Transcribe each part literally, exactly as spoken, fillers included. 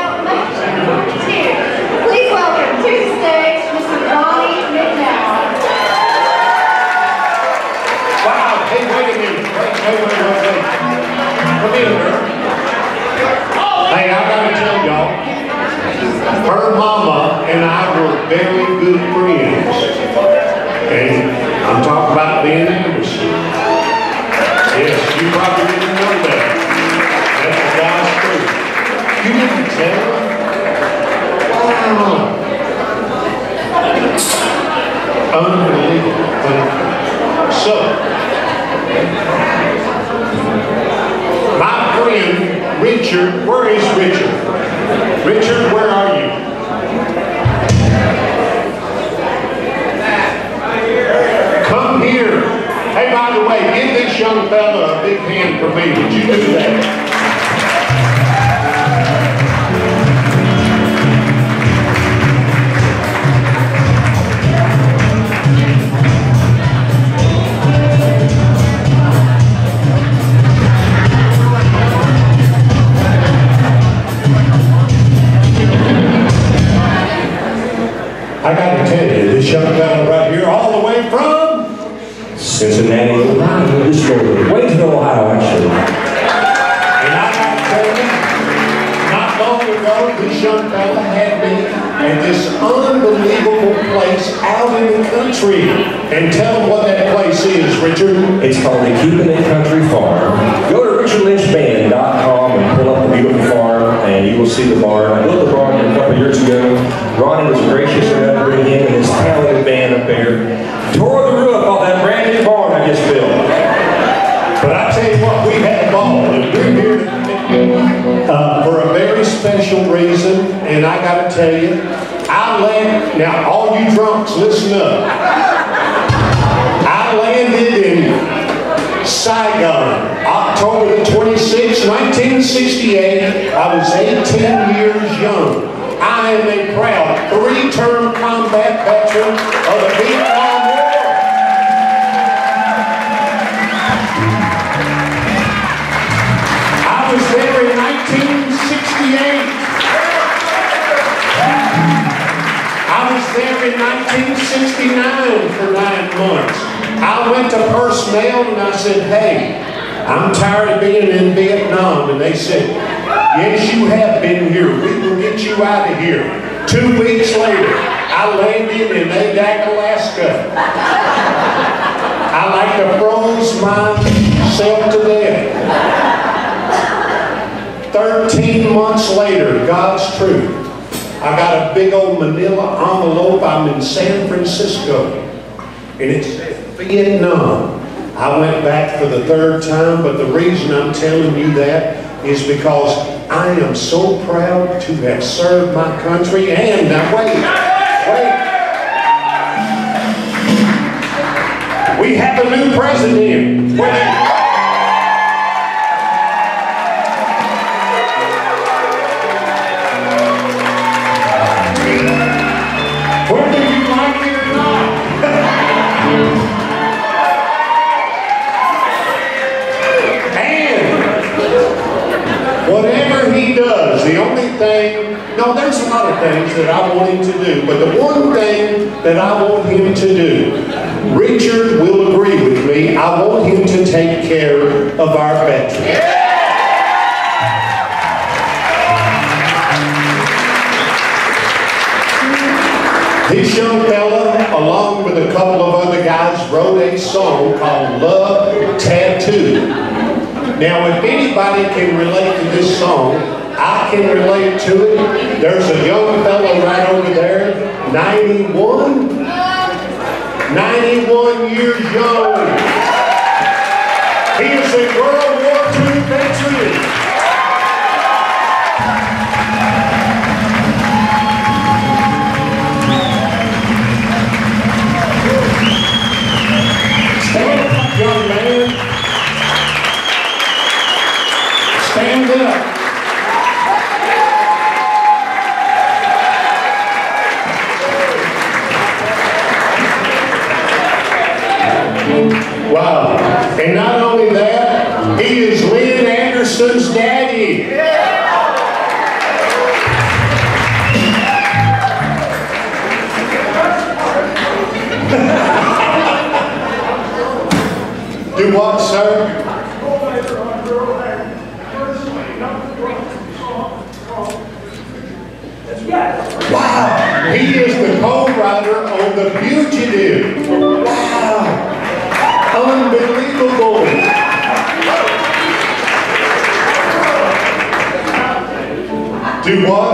Please welcome to the stage Mister Ronnie McDowell. Wow, hey, wait a minute. Wait, wait, wait, wait, wait. Come in, girl. Hey, I gotta tell y'all, her mama and I were very good friends. Okay? I'm talking about being Anderson. Yes, you probably didn't know that. That's the God's truth. You didn't tell her? Wow. Unbelievable. So, my friend Richard, where is Richard? Richard, where are you? Come here. Hey, by the way, give this young fella a big hand for me. Would you do that? I got to tell you, this young fella right here, all the way from Cincinnati, Ohio, this Waynesville, Ohio, actually. And I got to tell you, not long ago, this young fella had me in this unbelievable place out in the country. And tell them what that place is, Richard. It's called the Keeping It Country Farm. Go to richard lynch band dot com and pull up the beautiful farm, and you will see the barn. I built the barn a couple years ago. Ronnie was gracious enough to bring him and his talented band up there. Tore the roof off that brand new barn I just built. But I tell you what, we had a ball, and we're here uh, for a very special reason. And I got to tell you, I landed. Now, all you drunks, listen up. I landed in Saigon, October the twenty-sixth, nineteen sixty-eight. I was eighteen years young. I am a proud three-term combat veteran of the Vietnam War. I was there in nineteen sixty-eight. I was there in nineteen sixty-nine for nine months. I went to personnel and I said, hey, I'm tired of being in Vietnam. And they said, yes, you have been here. We will get you out of here. Two weeks later, I landed in Adak, Alaska. I like to froze myself to death. Thirteen months later, God's truth. I got a big old manila envelope. I'm in San Francisco. And it said Vietnam. I went back for the third time, but the reason I'm telling you that is because I am so proud to have served my country. And now wait, wait. We have a new president. Wait. Whether you like it or not. And whatever he does, the only thing, no, there's a lot of things that I want him to do, but the one thing that I want him to do, Richard will agree with me, I want him to take care of our veterans. This young fella, along with a couple of other guys, wrote a song called Love Tattoo. Now, if anybody can relate to this song, I can relate to it. There's a young fellow right over there, ninety-one, ninety-one years young. He is a World War Two veteran. Young man, stand up. Wow. And not only that, he is Lynn Anderson's daddy. Do what, sir? Wow! He is the co-writer on The Fugitive. Wow! Unbelievable! Do what?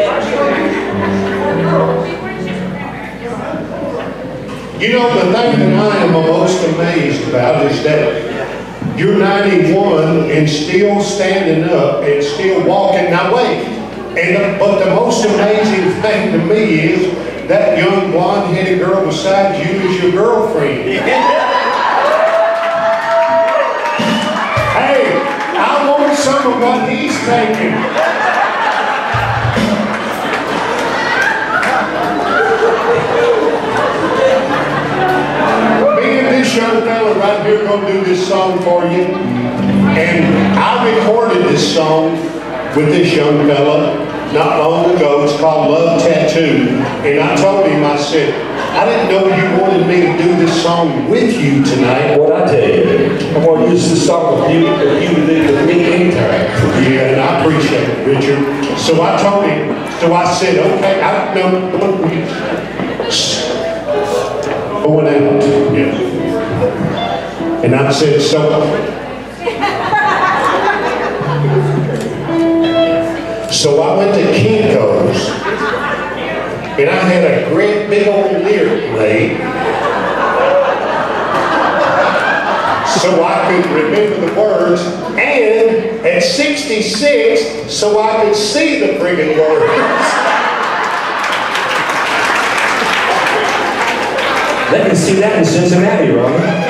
You know, the thing that I am most amazed about is that you're ninety-one and still standing up and still walking. Now wait, and but the most amazing thing to me is that young blonde-headed girl beside you is your girlfriend. Hey, I want some of what he's taking. This young fella right here gonna do this song for you, and I recorded this song with this young fella not long ago. It's called Love Tattoo, and I told him, I said, I didn't know you wanted me to do this song with you tonight. What I tell you, I'm gonna use this song with you, if you would do it with me anytime. Yeah, and I appreciate it, Richard. So I told him, so I said, okay, I know, going out, yeah. And I said, so, so I went to Kinko's, and I had a great big old lyric made, so I could remember the words, and at sixty-six, so I could see the friggin' words. They can see that in Cincinnati, Ronnie.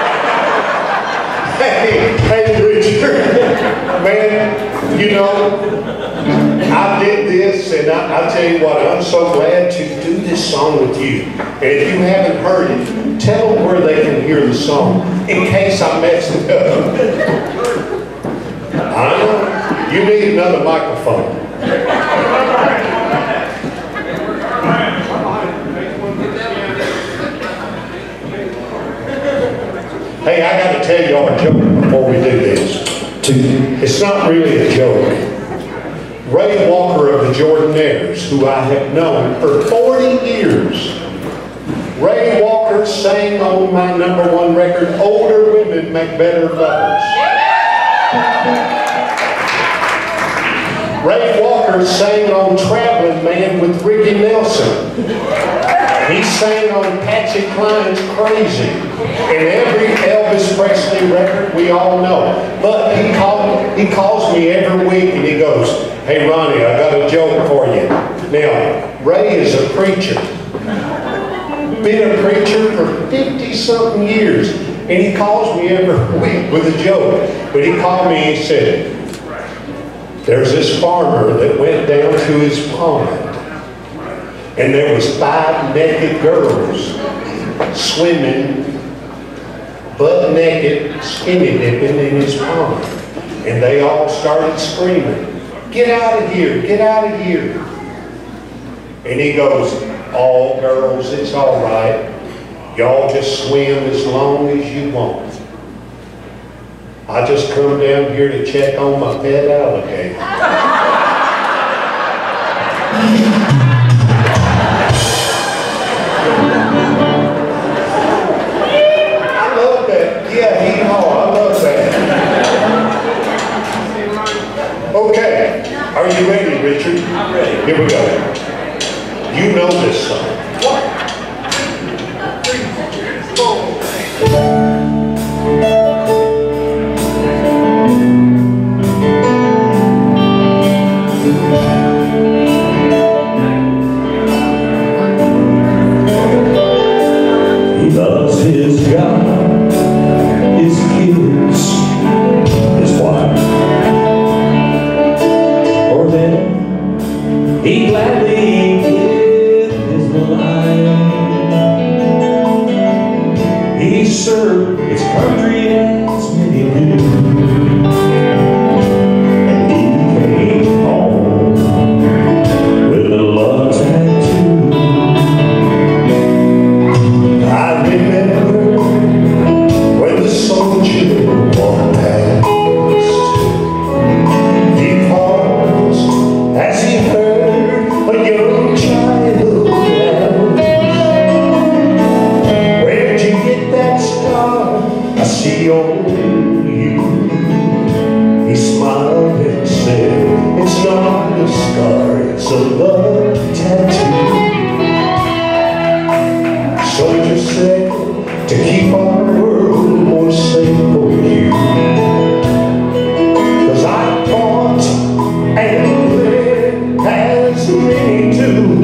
Hey, hey, Richard, man, you know, I did this, and I, I tell you what, I'm so glad to do this song with you. And if you haven't heard it, tell them where they can hear the song, in case I messed it up. I know, you need another microphone. Hey, I got to tell y'all a joke before we do this. It's not really a joke. Ray Walker of the Jordanaires, who I have known for forty years. Ray Walker sang on my number one record, Older Women Make Better Lovers. Ray Walker sang on Traveling Man with Ricky Nelson. He sang on Patsy Cline's Crazy, and every Elvis Presley record we all know. But he, called, he calls me every week and he goes, hey Ronnie, I got a joke for you. Now, Ray is a preacher. Been a preacher for fifty something years. And he calls me every week with a joke. But he called me and he said, there's this farmer that went down to his pond. And there was five naked girls swimming, butt naked, skinny dipping in his pond. And they all started screaming, get out of here, get out of here. And he goes, all girls, it's all right. Y'all just swim as long as you want. I just come down here to check on my pet alligator. Yeah, he haw, I love that. Okay, are you ready, Richard? I'm ready. Here we go. You know this song. One, three, four. He loves his God, his kids, his wife, or then he gladly give his life. a scar, it's a love tattoo. Soldiers say to keep our world more safe for you. Cause I fought and bled as many do.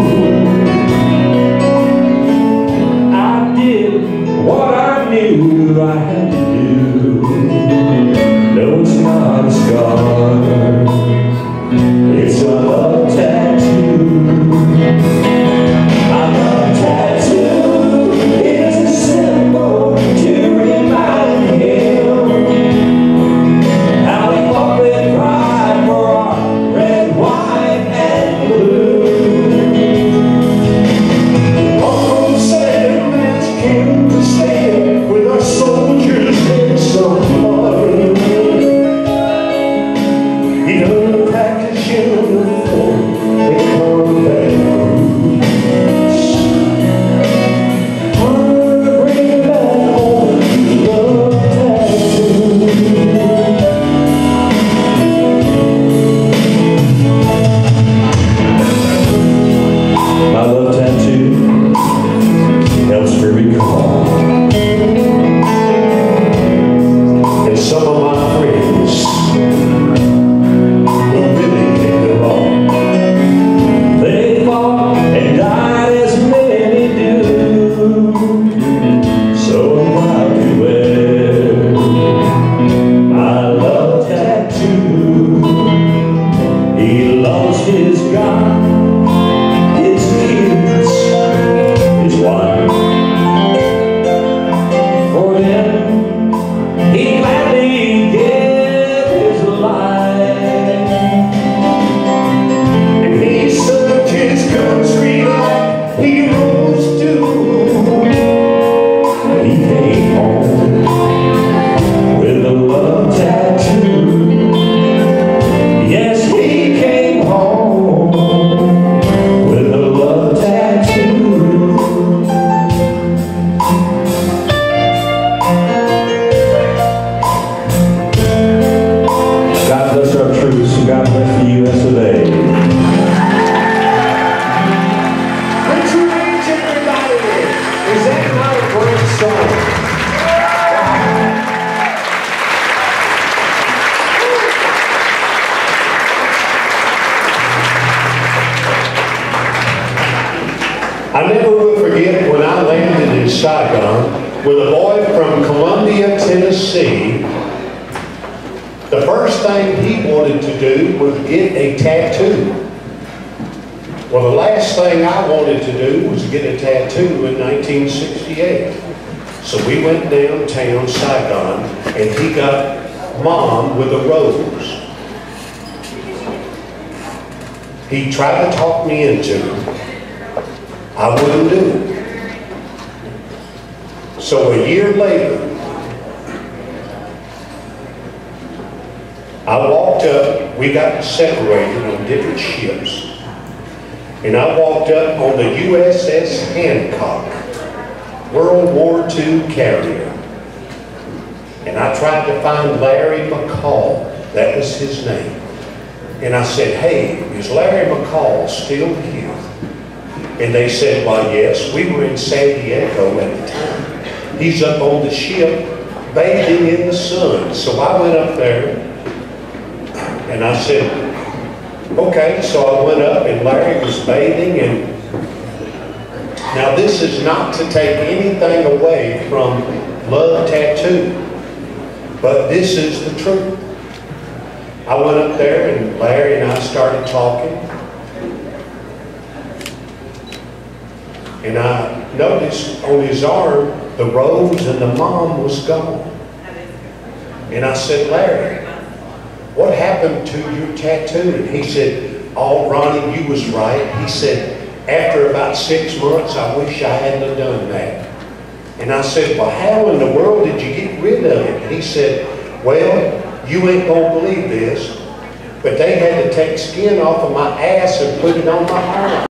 I did what I knew I had to do. No, it's not a scar, it's a love tattoo. A love tattoo is a symbol to remind him how he fought with pride for our red, white, and blue. Uncle Sam has came to stay with our soldiers in some mud. He done packed his uniform and come back home. I'm gonna bring back home love tattoo. My love tattoo helps me recall, and some of my friends who really did it wrong, they fought and died as many do. So I'm proud to wear my love tattoo. He lost his God, his kids, his wife. For them, he gladly gave his life. And he served his country like heroes do. He came home with a love tattoo. Yes, he came home with a love tattoo. God bless our troops, and God bless the U S of A. Richard Lynch, everybody! Is that not a great song? I never will forget when I landed in Saigon with a boy from Columbia, Tennessee. The first thing he wanted to do was get a tattoo. Well, the last thing I wanted to do was get a tattoo in nineteen sixty-eight. So we went downtown Saigon and he got Mom with a rose. He tried to talk me into it. I wouldn't do it. So a year later, I walked up, we got separated on different ships, and I walked up on the U S S Hancock, World War Two carrier, and I tried to find Larry McCall, that was his name, and I said, hey, is Larry McCall still here? And they said, well, yes, we were in San Diego at the time. He's up on the ship, bathing in the sun. So I went up there, and I said, okay. So I went up, and Larry was bathing. And now this is not to take anything away from Love Tattoo, but this is the truth. I went up there, and Larry and I started talking. And I noticed on his arm, the rose and the mom was gone. And I said, Larry, what happened to your tattoo? And he said, oh, Ronnie, you was right. He said, after about six months, I wish I hadn't have done that. And I said, well, how in the world did you get rid of it? And he said, well, you ain't gonna believe this, but they had to take skin off of my ass and put it on my arm.